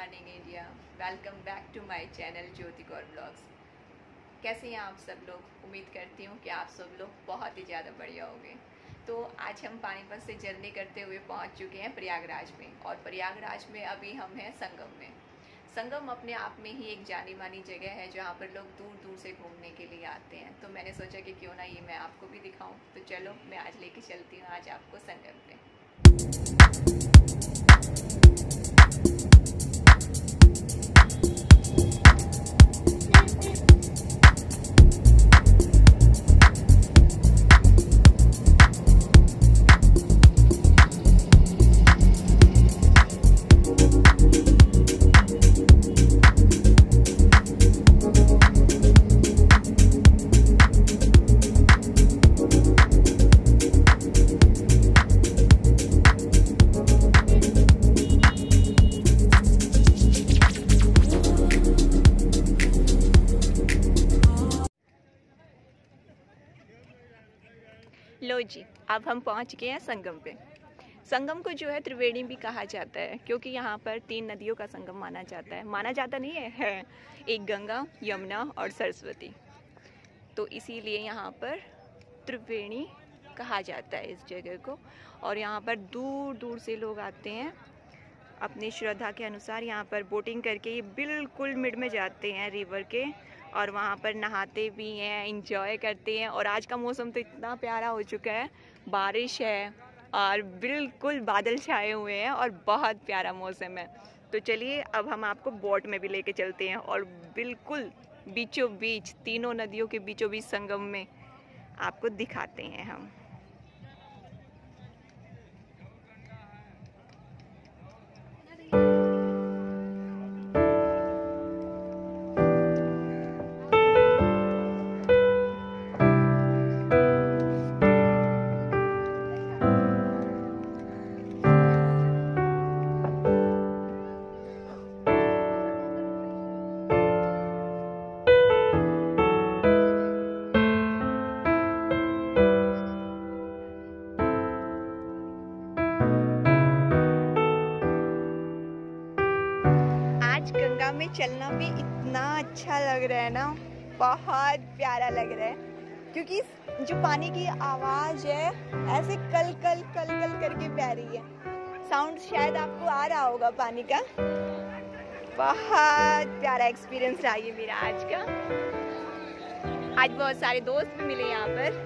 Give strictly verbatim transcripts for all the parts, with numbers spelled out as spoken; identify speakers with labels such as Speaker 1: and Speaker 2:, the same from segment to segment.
Speaker 1: Morning India. Welcome back to my channel Jyoti Kaur blogs. कैसे हैं आप सब लोग? उम्मीद करती हूँ कि आप सब लोग बहुत ही ज़्यादा बढ़िया होंगे। तो आज हम पानीपत से जर्नी करते हुए पहुँच चुके हैं प्रयागराज में, और प्रयागराज में अभी हम हैं संगम में। संगम अपने आप में ही एक जानी मानी जगह है जहाँ पर लोग दूर दूर से घूमने के लिए आते हैं। तो मैंने सोचा कि क्यों ना ये मैं आपको भी दिखाऊँ। तो चलो मैं आज लेके चलती हूँ आज आपको संगम में। लो जी, अब हम पहुंच गए हैं संगम पे। संगम को जो है त्रिवेणी भी कहा जाता है, क्योंकि यहाँ पर तीन नदियों का संगम माना जाता है। माना जाता नहीं है, है एक गंगा, यमुना और सरस्वती। तो इसीलिए यहाँ पर त्रिवेणी कहा जाता है इस जगह को। और यहाँ पर दूर दूर से लोग आते हैं अपनी श्रद्धा के अनुसार। यहाँ पर बोटिंग करके ये बिल्कुल मिड में जाते हैं रिवर के, और वहाँ पर नहाते भी हैं, इंजॉय करते हैं। और आज का मौसम तो इतना प्यारा हो चुका है, बारिश है और बिल्कुल बादल छाए हुए हैं और बहुत प्यारा मौसम है। तो चलिए अब हम आपको बोट में भी लेके चलते हैं, और बिल्कुल बीचों बीच, तीनों नदियों के बीचों बीच संगम में आपको दिखाते हैं हम। गंगा में चलना भी इतना अच्छा लग रहा है ना, बहुत प्यारा लग रहा है। क्योंकि जो पानी की आवाज है ऐसे कल कल कल कल करके प्यारी है। साउंड शायद आपको आ रहा होगा पानी का। बहुत प्यारा एक्सपीरियंस रहा ये मेरा आज का। आज बहुत सारे दोस्त भी मिले यहाँ पर।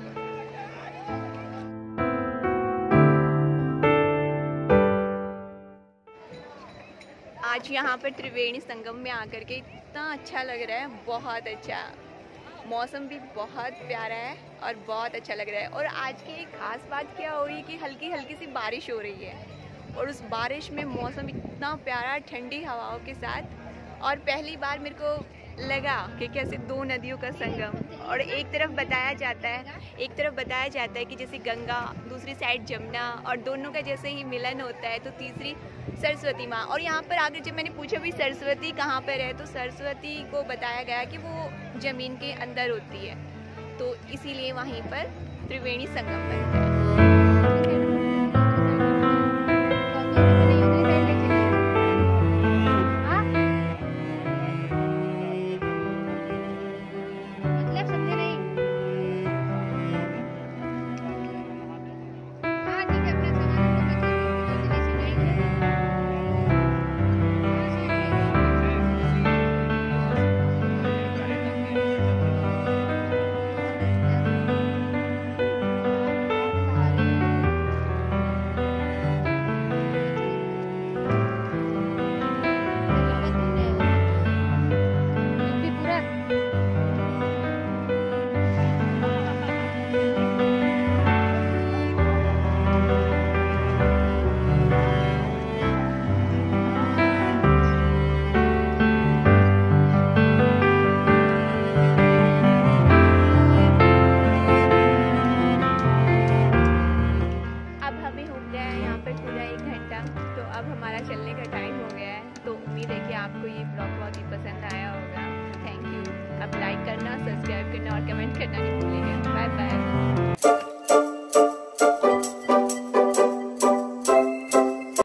Speaker 1: आज यहाँ पर त्रिवेणी संगम में आकर के इतना अच्छा लग रहा है, बहुत अच्छा। मौसम भी बहुत प्यारा है और बहुत अच्छा लग रहा है। और आज की एक खास बात क्या हो रही है कि हल्की हल्की सी बारिश हो रही है, और उस बारिश में मौसम इतना प्यारा, ठंडी हवाओं के साथ। और पहली बार मेरे को लगा कि कैसे दो नदियों का संगम, और एक तरफ बताया जाता है एक तरफ बताया जाता है कि जैसे गंगा, दूसरी साइड जमुना, और दोनों का जैसे ही मिलन होता है तो तीसरी सरस्वती माँ। और यहाँ पर आगे जब मैंने पूछा भी सरस्वती कहाँ पर है, तो सरस्वती को बताया गया कि वो ज़मीन के अंदर होती है। तो इसीलिए वहीं पर त्रिवेणी संगम बनता है। आपको ये ब्लॉग बहुत ही पसंद आया होगा। Thank you. अब लाइक करना, सब्सक्राइब करना और कमेंट करना नहीं